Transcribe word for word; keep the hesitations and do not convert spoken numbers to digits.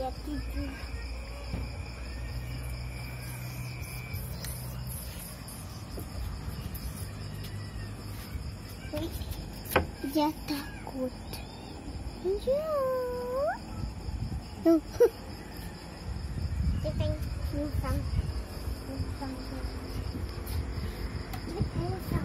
dia tidur. Dia takut. Ya. Oh. Dia pengen musang. Musang. Musang.